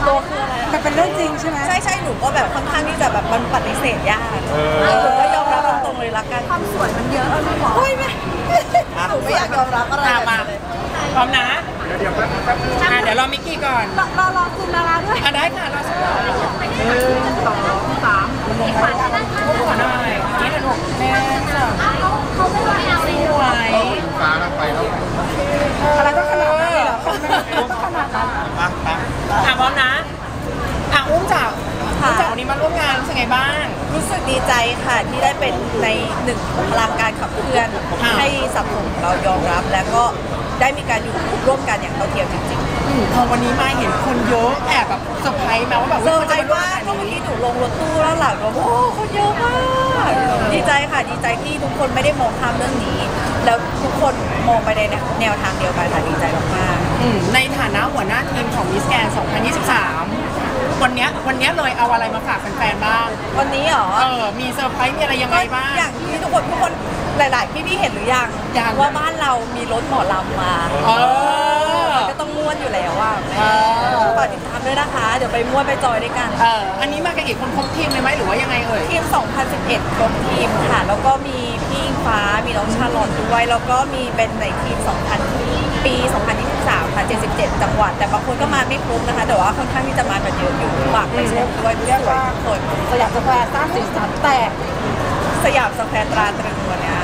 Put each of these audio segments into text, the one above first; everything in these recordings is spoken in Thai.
ตัวคืออะไรมันเป็นเรื่องจริงใช่ไหมใช่หนูก็แบบค่อนข้างที่จะแบบมันปฏิเสธยากหนูก็ยอมรับตรงๆเลยละกันความสวยมันเยอะไม่หรอโอ้ยไม่หนูไม่อยากยอมรับอะไรเลยพร้อมนะเดี๋ยวรอมิกกี้ก่อนรอซูมดาราด้วยได้ค่ะรอซูม1 2 3ขอหน่อยนี่นะหนูแม่จ้ะเขาไม่ไหวเอาเลยสวยฟ้าไปแล้วอะไรก็ขนาดนั้นเลยเหรอขนาดนั้นพร้อมนะอุ้มจากวันนี้มาร่วมงานรู้สึกไงบ้างรู้สึกดีใจค่ะที่ได้เป็นในหนึ่งพลังการขับเคลื่อนให้สังคมเรายอมรับแล้วก็ได้มีการอยู่ร่วมกันอย่างเท่าเทียมจริงๆพอวันนี้มาเห็นคนเยอะแอบแบบเซอร์ไพรส์แม้ว่าแบบเซอร์ไพรส์ว่าก็เมื่อกี้หนูลงรถตู้แล้วหลังโอ้คนเยอะมากดีใจค่ะดีใจที่ทุกคนไม่ได้มองข้ามเรื่องนี้แล้วทุกคนมองไปในแนวทางเดียวกันค่ะดีใจมากๆในฐานะหัวหน้าทีมของ Miss Grand 2023วันนี้เลยเอาอะไรมาฝากแฟนๆบ้างวันนี้เหรอมีเซอร์ไพรส์มีอะไรยังไงบ้างอย่างที่ทุกคนหลายๆพี่เห็นหรือยังว่าบ้านเรามีรถหมอลำมาก็ต้องม้วนอยู่แล้วอ่ะฝากติดตามด้วยนะคะเดี๋ยวไปม้วนไปจอยด้วยกันอันนี้มากันกี่คนครบทีมเลยไหมหรือว่ายังไงทีม 2011 ครบทีมค่ะแล้วก็มีพี่อิงฟ้ามีน้องชาลอตด้วยแล้วก็มีเป็นในทีม2000ปี 2023 ค่ะ 77 จังหวัดแต่บางคนก็มาไม่ครบนะคะแต่ว่าค่อนข้างที่จะมากันเยอะอยู่ฝากไปชมด้วยเรียกว่าคนสยามสแควร์สร้างสีสันแตกสยามสแควร์ตราตรึงวันนี้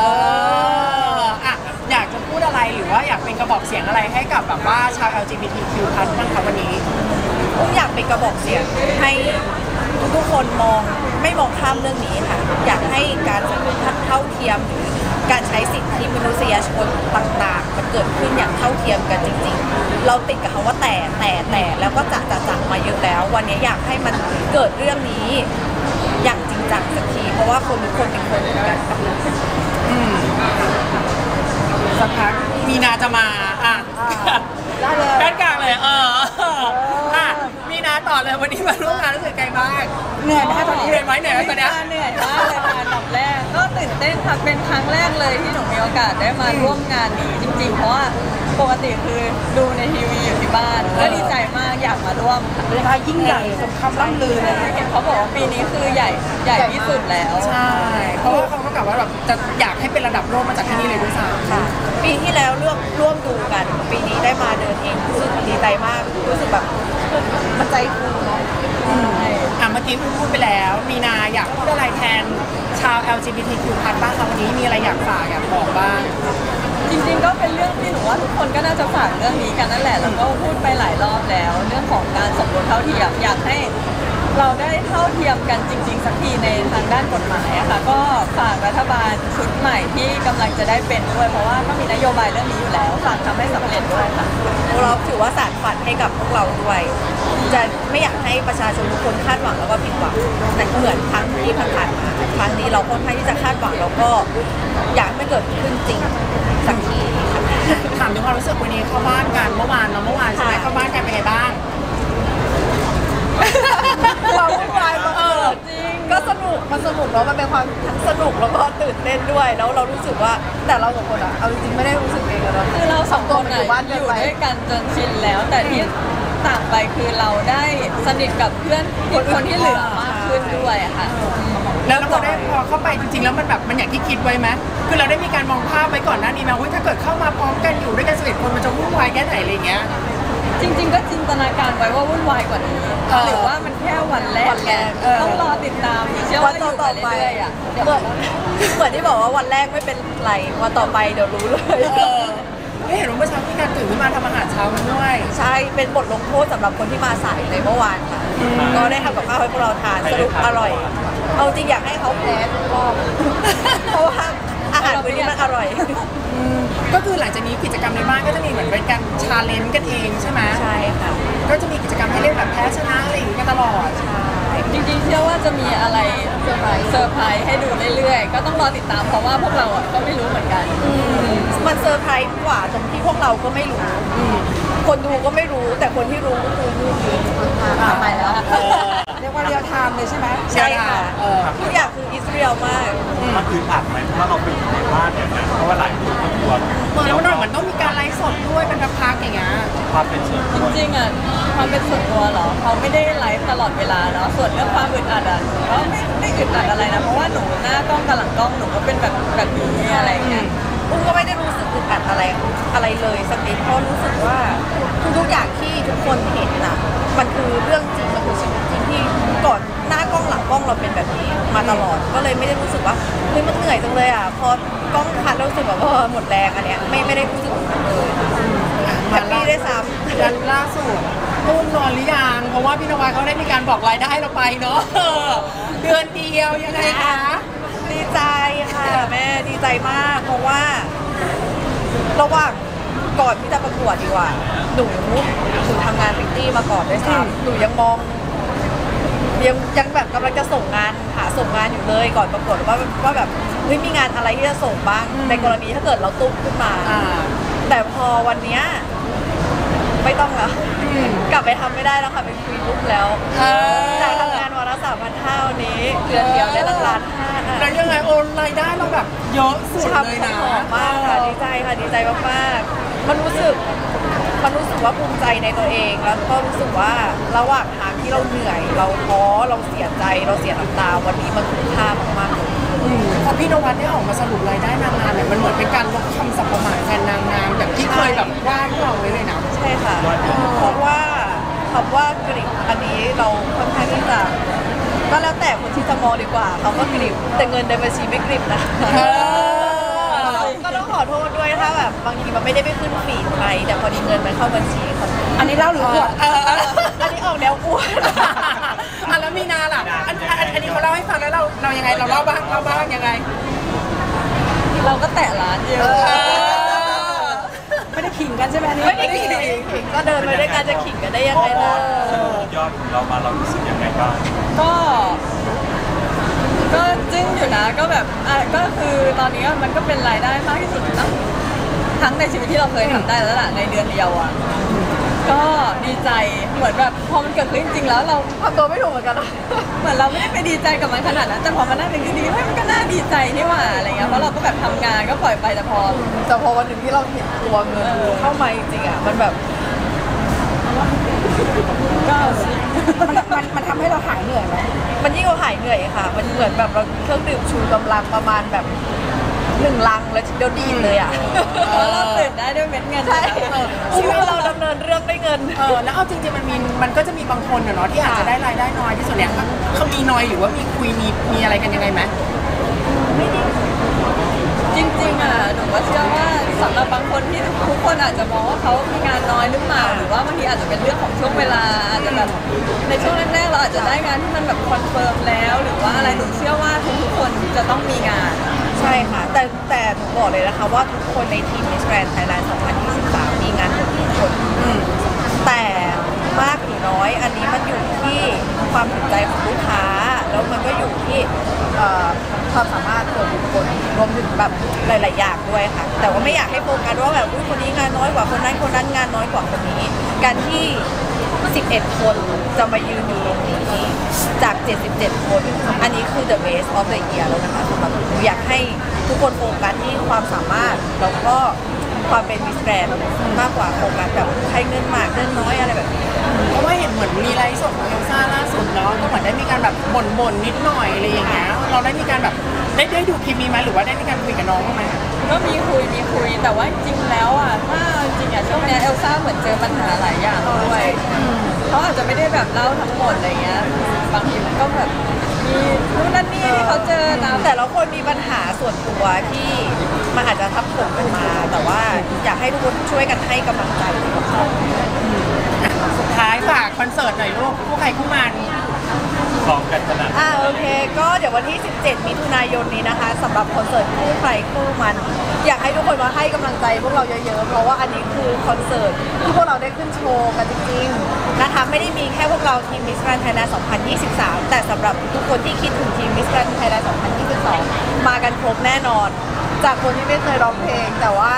อยากจะพูดอะไรหรือว่าอยากเป็นกระบอกเสียงอะไรให้กับแบบว่าชาว LGBTQ+ บ้างคะวันนี้อยากเป็นกระบอกเสียงให้ทุกคนไม่มองข้ามเรื่องนี้ค่ะอยากให้การสังคมเท่าเทียมหรือการใช้สิทธิมนุษยชนต่างๆมันเกิดขึ้นอย่างเท่าเทียมกันจริงๆเราติดกับคำว่าแต่แล้วก็จะมาเยอะแล้ววันนี้อยากให้มันเกิดเรื่องนี้อย่างจริงจังสักทีเพราะว่าคนทุกคนเป็นคนเหมือนกันกับสักพักมีนาจะมาได้เลยด้านกลางเลยมีนาต่อเลยวันนี้มาร่วมงานรู้สึกไงบ้างเหนื่อยไหมตอนนี้เหนื่อยไหมตอนนี้เหนื่อยมากเลยค่ะอันดับแรกก็ตื่นเต้นค่ะเป็นครั้งแรกเลยที่หนูมีโอกาสได้มาร่วมงานนี้จริงๆเพราะว่าปกติคือดูในทีวีอยู่ที่บ้านก็ดีใจมากอยากมาร่วมเป็นการยิ่งใหญ่สมคำล่ำลือเลยเห็นเขาบอกว่าปีนี้คือใหญ่ที่สุดแล้วใช่เพราะว่าเขากล่าวว่าแบบจะอยากให้เป็นระดับโลกมาจากที่นี่เลยด้วยซ้ำค่ะปีที่แล้วเลือกร่วมดูกันปีนี้ได้มาเดินเองรู้สึกดีใจมากรู้สึกแบบมันใจฟูเนาะเมื่อกี้พูดไปแล้วมีนาอยากพูดอะไรแทนชาว LGBTQ+ บ้างคะวันนี้มีอะไรอยากฝากอยากบอกบ้างจริงๆก็เป็นเรื่องที่หนูว่าทุกคนก็น่าจะฝากเรื่องนี้กันนั่นแหละแล้วก็พูดไปหลายรอบแล้วเรื่องของการสมรสเท่าเทียมอยากให้เราได้เท่าเทียมกันจริงๆสักทีในทางด้านกฎหมายอะค่ะก็ฝากรัฐบาลชุดใหม่ที่กำลังจะได้เป็นด้วยเพราะว่าก็มีนโยบายเรื่องนี้อยู่แล้วฝากทำให้สำเร็จด้วยค่ะเราถือว่าสานฝันให้กับพวกเราด้วยจะไม่อยากให้ประชาชนทุกคนคาดหวังแล้วก็ผิดหวังแต่เหมือนครั้งที่ผ่านมาครั้งนี้เราค่อนข้างที่จะคาดหวังแล้วก็อยากให้เกิดขึ้นจริงสักทีถามถึงความรู้สึกวันนี้เข้าบ้านกันเมื่อวานใช่ไหมเข้าบ้านกันเป็นไงบ้างความวุ่นวายจริงก็สนุกมันสนุกเนาะมันเป็นความทั้งสนุกแล้วก็ตื่นเต้นด้วยแล้วเรารู้สึกว่าแต่เราสองคนอะเอาจริงๆไม่ได้รู้สึกเองนะคือเราสองคนอยู่ด้วยกันจนชินแล้วแต่ที่ต่างไปคือเราได้สนิทกับเพื่อนคนที่เหลือมากขึ้นด้วยค่ะแล้วพอเข้าไปจริงๆแล้วมันแบบมันอย่างที่คิดไว้ไหมคือเราได้มีการมองภาพไว้ก่อนหน้านี้ไหมว่าถ้าเกิดเข้ามาพร้อมกันอยู่ด้วยกัน11 คนมันจะวุ่นวายแค่ไหนอะไรเงี้ยจริงๆก็จินตนาการไว้ว่าวุ่นวายกว่านี้หรือว่ามันแค่วันแรกต้องรอติดตามเชื่อว่าอยู่ต่อไปอ่ะเหมือนที่บอกว่าวันแรกไม่เป็นไรวันต่อไปเดี๋ยวรู้เลยเห็นว่าเมื่อเช้ามีการตื่นขึ้นมาทำอาหารเช้ากันด้วยใช่เป็นบทลงโทษสำหรับคนที่มาสายในเมื่อวานค่ะก็ได้ทำกับข้าวให้พวกเราทานสรุปอร่อยเอาจริงอยากให้เขาแพ้ทุกรอบเพราะว่าอาหารมื้อนี้มันอร่อยก็คือหลังจากนี้กิจกรรมในบ้านก็จะมีเหมือนเป็นการชาเลนจ์กันเองใช่ไหมใช่ค่ะก็จะมีกิจกรรมให้เล่นแบบแพ้ชนะอะไรอย่างนี้กันตลอดใช่จริงๆเชื่อว่าจะมีอะไรเซอร์ไพรส์ให้ดูเรื่อยๆก็ต้องรอติดตามเพราะว่าพวกเราก็ไม่รู้เหมือนกันมันเซอร์ไพรส์กว่าตรงที่พวกเราก็ไม่รู้คนดูก็ไม่รู้แต่คนที่รู้ก็คือทำไมแล้วเรียกว่าเรียลไทม์เลยใช่ไหมใช่ค่ะทุกอย่างคืออิสราเอลมากมันคืออัดไหมเพราะเราเป็นในบ้านเนี่ยเพราะว่าหลายคนกลัวแล้วมันต้องมีการไลฟ์สดด้วยเป็นพักๆอย่างเงี้ยความเป็นส่วนจตัวริงๆอ่ะความเป็นส่วนตัวเหรอเขาไม่ได้ไลฟ์ตลอดเวลาเนาะส่วนเรื่องความอึดอัดอ่ะหนูก็ไม่อึดอัดอะไรนะเพราะว่าหนูหน้ากล้องกับหลังกล้องหนูก็เป็นแบบนี้อะไรอย่างเงี้ยอุ้มก็ไม่ได้รู้สึกอึดอัดอะไรเลยสักนิดเพราะรู้สึกว่าทุกอย่างที่ทุกคนเห็นน่ะมันคือเรื่องจริงมันคือชีวิตจริงที่ก่อนหน้ากล้องหลังกล้องเราเป็นแบบนี้มาตลอดก็เลยไม่ได้รู้สึกว่าเฮ้ยมันเหนื่อยจังเลยอ่ะพอกล้องคัดแล้วรู้สึกแบบว่าหมดแรงอันเนี้ยไม่ได้รู้สึกแบบนั้นเลยแฮปปี้ได้ซ้ำยันล่าสุดตุ้มนอนหรือยังเพราะว่าพี่นวัดเขาได้มีการบอกรายได้เราไปเนาะเดือนเดียวยังไงคะดีใจค่ะแม่ดีใจมากเพราะว่าระหว่างก่อนที่จะประกวดดีกว่าหนูทำงานพิตตี้มาก่อนด้วยซ้ำหนูยังมองยังแบบกำลังจะส่งงานส่งงานอยู่เลยก่อนประกวดว่าแบบเฮ้ยมีงานอะไรที่จะส่งบ้างในกรณีถ้าเกิดเราตุ้มขึ้นมาแต่พอวันเนี้ยไม่ต้องแล้วกลับไปทำไม่ได้แล้วค่ะเป็นฟรีลุกแล้วจากทำงานวันละ3,500วันนี้เดือนเดียวได้ตั้งล้านห้าแล้วยังไงโอนรายได้เราแบบเยอะสุดช้ำเลยสนะมองมากค่ะดีใจค่ะดีใจมากๆมันรู้สึกว่าภูมิใจในตัวเองแล้วก็รู้สึกว่าระหว่างทางที่เราเหนื่อยเราท้อเราเสียใจเราเสียน้ำตาวันนี้มันคุ้มค่ามากๆเลยพอพี่นวัดได้ออกมาสรุปรายได้นางงามเนี่ยมันเหมือนเป็นการลบคำสับประมาทแทนนางงามแบบที่เคยแบบว่าดเราไว้เลยนะใช่ค่ะเพราะว่าคำว่ากริบอันนี้เราค่อนข้างที่จะก็แล้วแต่คนที่จะมองดีกว่าเขาก็กริบแต่เงินในบัญชีไม่กริบนะก็ต้องขอโทษด้วยถ้าแบบบางทีมันไม่ได้ไปขึ้นฟีดใครแต่พอดีเงินมันเข้าบัญชีเขาอันนี้เล่าหรืออวดอันนี้ออกแนวอ้วนแล้วมีนาล่ะอันนี้เขาเล่าให้ฟังแล้วเรายังไงเราเล่าบ้างยังไงเราก็แตะร้านเยอะไม่ได้ขิงกันใช่ไหมอันนี้ไม่ได้ขิงก็เดินไปด้วยกันจะขิงกันได้ยังไงล่ะยอดของเรามาเรารู้สึกยังไงบ้างก็จึ้งอยู่นะก็แบบก็คือตอนนี้มันก็เป็นรายได้มากที่สุดนะทั้งในชีวิตที่เราเคยทำได้แล้วล่ะในเดือนเดียวอ่ะก็ดีใจเหมือนแบบพอมันเกิดขึ้นจริงๆแล้วเราทำตัวไม่ถูกเหมือนกันนะเหมือนเราไม่ได้ไปดีใจกับมันขนาดนั้นแต่พอมานั่งนึกดีๆเฮ้ยมันก็น่าดีใจนี่หว่าอะไรเงี้ยเพราะเราก็แบบทำงานก็ปล่อยไปแต่พอแต่พอวันหนึ่งที่เราเห็นตัวเงินเข้ามาจริงๆอ่ะมันแบบก็มันทำให้เราหายเหนื่อยไหมมันยิ่งกว่าหายเหนื่อยค่ะ มันเหมือนแบบเราเครื่องดื่มชูกำลังประมาณแบบ1 ลังแล้วเดี๋ยวดีดเลยอ่ะเราตื่นได้ด้วยเม็ดเงินใช่ชีวิตเราดำเนินเรื่องด้วยเงินแล้วเอาจริงๆมันก็จะมีบางคนเนาะที่อาจจะได้รายได้น้อยที่สุดเนี่ยเขามีน้อยหรือว่ามีคุยมีอะไรกันยังไงไหมจริงๆอ่ะหนูก็เชื่อว่าสำหรับบางคนที่ทุกคนอาจจะมองว่าเขามีงานน้อยหรือเปล่าหรือว่าบางทีอาจจะเป็นเรื่องของช่วงเวลาอาจจะแบบในช่วงแรกๆเราอาจจะได้งานที่มันแบบคอนเฟิร์มแล้วหรือว่าอะไรหนูเชื่อว่าทุกๆคนจะต้องมีงานใช่ค่ะ แต่หนูบอกเลยนะคะว่าทุกคนในทีม Miss Grand Thailand 2023 มีงานทุกคนแต่มากหรือน้อยอันนี้มันอยู่ที่ความสนใจของลูกค้า แล้วมันก็อยู่ที่ความสามารถส่วนบุคคลรวมถึงแบบหลายๆอย่างด้วยค่ะ แต่ว่าไม่อยากให้โฟกัสว่าแบบอุ๊ยคนนี้งานน้อยกว่าคนนั้นงานน้อยกว่าคนนี้ การที่ 11 คนจะมายืนอยู่ตรงนี้จาก 77 คน อันนี้คือ the best of the year แล้วนะคะสำหรับหนูอยากให้ทุกคนโฟกัสที่ความสามารถแล้วก็ความเป็น Miss Grand มากกว่าโฟกัสแบบใครเงินมากเงินน้อยอะไรแบบนี้เพราะว่าเห็นเหมือนมีไลฟ์สดของเอลซ่าล่าสุดเนาะก็เหมือนได้มีการแบบบ่นนิดหน่อยอะไรอย่างเงี้ยเราได้มีการแบบได้ดูคลิปนี้ไหมหรือว่าได้มีการคุยกับน้องบ้างไหมก็มีคุยแต่ว่าจริงๆแล้วอ่ะถ้าจริงๆอ่ะช่วงเนี้ยเอลซ่าเหมือนเจอปัญหาหลายอย่างด้วยเขาอาจจะไม่ได้แบบเล่าทั้งหมดอะไรเงี้ยบางทีมันก็แบบมีนู่นนั่นนี่ที่เขาเจอตามแต่ละคนมีปัญหาส่วนตัวที่มันอาจจะทับถมกันมา แต่ว่าอยากให้ทุกคนช่วยกันให้กำลังใจดีกว่าสุดท้ายฝากคอนเสิร์ตหน่อยลูกคู่ใครคู่มันคลองกันขนาดโอเค ก็เดี๋ยววันที่ 17 มิถุนายนนี้นะคะสำหรับคอนเสิร์ตคู่ใครคู่มัน อยากให้ทุกคนมาให้กำลังใจพวกเราเยอะๆ เพราะว่าอันนี้คือคอนเสิร์ตที่พวกเราได้ขึ้นโชว์กันจริงๆนะคะไม่ได้มีแค่พวกเราทีม Miss Grand Thailand 2023 แต่สำหรับทุกคนที่คิดถึงทีม Miss Grand Thailand 2022 มากันครบแน่นอน จากคนที่ไม่เคยร้องเพลงแต่ว่า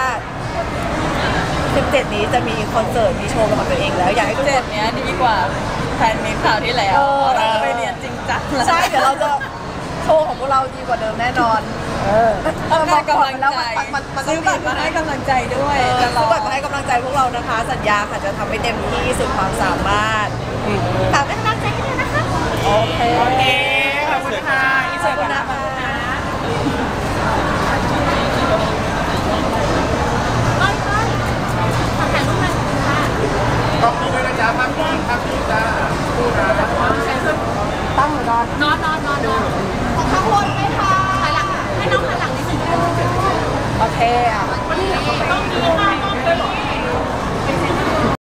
17 นี้จะมีคอนเสิร์ตมีโชว์ของตัวเองแล้วอยากให้ทุกเจ็คดนเนี้ยดีกว่าแฟนมีข่าวที่แล้วเราจะไปเรียนจริงจังแล้วใช่เดี๋ยวเราจะโชว์ของพวกเราดีกว่าเดิมแน่นอนต้องให้กำลังใจมันต้อซื้งอบัตรมาให้กำลังใจด้วยซื้อบัตรมาให้กำลังใจพวกเรานะคะ สัญญาค่ะจะทำให้เต็มที่สุดความสามารถฝากเป็นกำลังใจให้ด้วยนะคะโอเคโอเคขอบคุณค่ะอินเสิร์ตก่อนนะ ขอบคุณด้วยนะจ๊ะพักก่อนพักพี่จ้าพูดนะตั้งหรือนอนนอนของข้างบนไหมคะถอยหลังให้น้องถอยหลังนิดนึงโอเคอ่ะต้องมีค่ะ